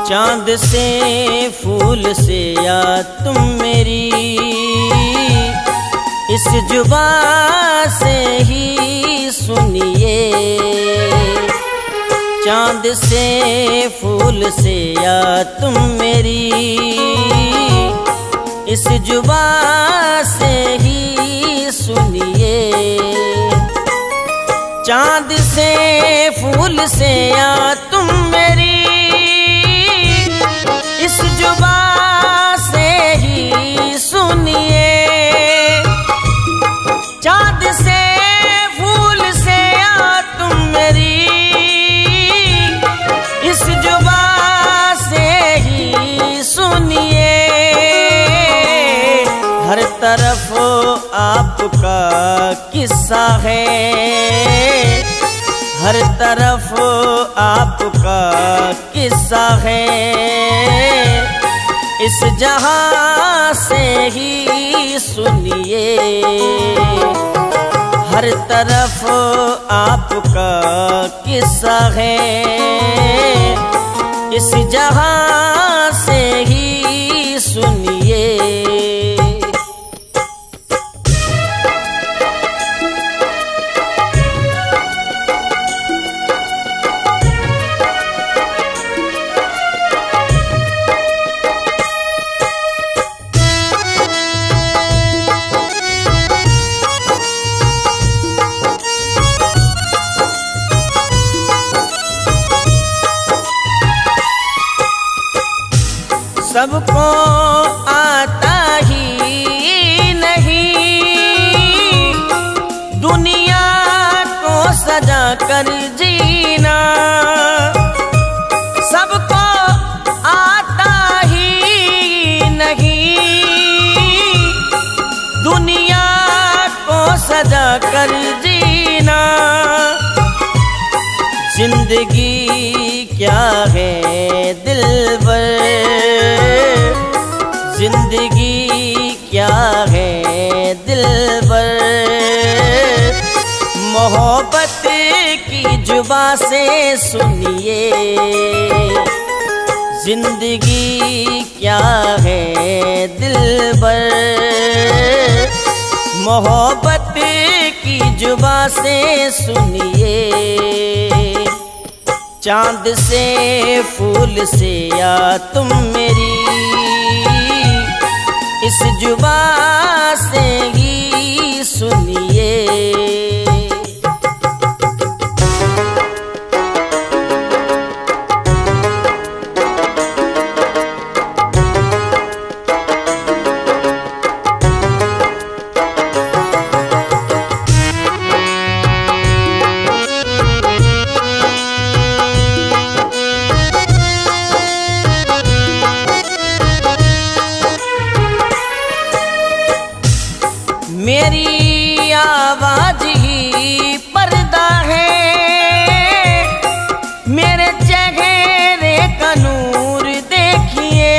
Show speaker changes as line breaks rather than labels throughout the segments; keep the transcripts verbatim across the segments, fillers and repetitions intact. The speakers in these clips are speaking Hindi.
चांद से फूल से या तुम मेरी इस जुबां से ही सुनिए। चांद से फूल से या तुम मेरी इस जुबां से ही सुनिए। चांद से फूल से या तुम मेरी इस जुबां से ही सुनिए। चांद से फूल से या तुम मेरी इस जुबां से ही सुनिए। हर तरफ आपका किस्सा है, हर तरफ आपका किस्सा है। इस जहां से ही सुनिए। हर तरफ आपका किस्सा है, इस जहां से ही सुनिए। सबको आता ही नहीं दुनिया को सजा कर जीना। सबको आता ही नहीं दुनिया को सजा कर जीना। जिंदगी क्या है दिलबर, जिंदगी क्या है दिलबर। मोहब्बत की जुबां से सुनिए। जिंदगी क्या है दिलबर, मोहब्बत की जुबां से सुनिए। चांद से फूल से या तुम मेरी इस जुबां से ही सुनिए। मेरी आवाज ही पर्दा है, मेरे चेहरे का नूर देखिए।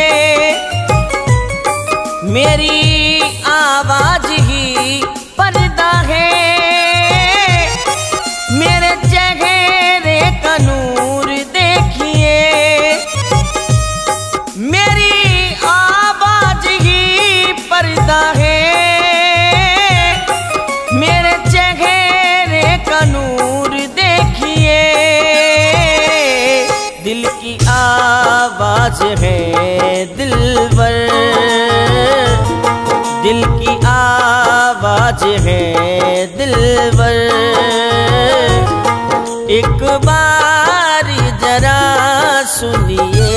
मेरी आवाज ही पर्दा है, मेरे चेहरे का नूर देखिए। मेरी आवाज ही पर्दा है, मेरे चेहरे का नूर देखिए। दिल की आवाज है दिलबर, दिल की आवाज है दिलबर। एक बार जरा सुनिए।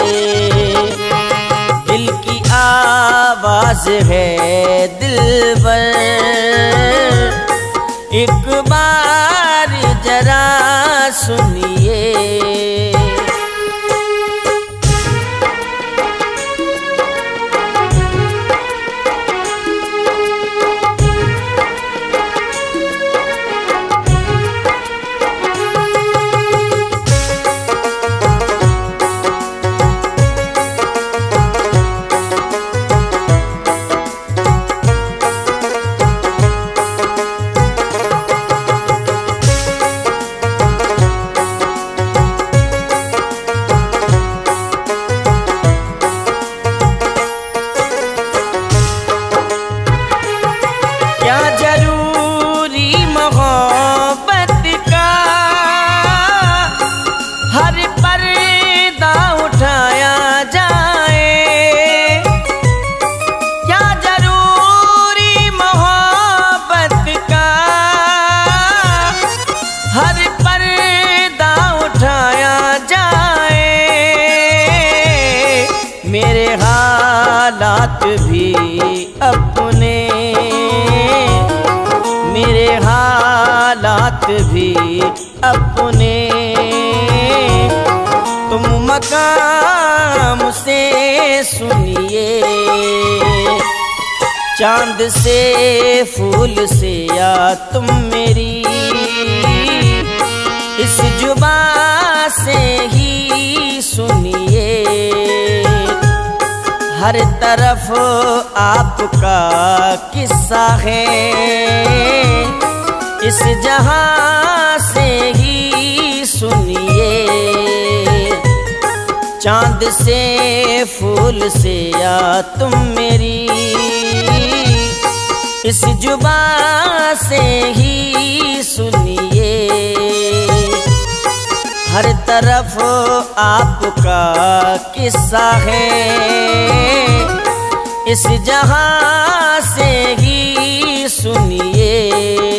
दिल की आवाज है दिलबर, एक बार जरा सुनिए। हालात भी अपने, मेरे हालात भी अपने, तुम मकाम से सुनिए। चांद से फूल से या तुम मेरी इस जुबां से ही सुनिए। हर तरफ आपका किस्सा है, इस जहां से ही सुनिए। चांद से फूल से या तुम मेरी इस जुबां से ही सुनिए। हर तरफ आपका किस्सा है, इस जहां से ही सुनिए।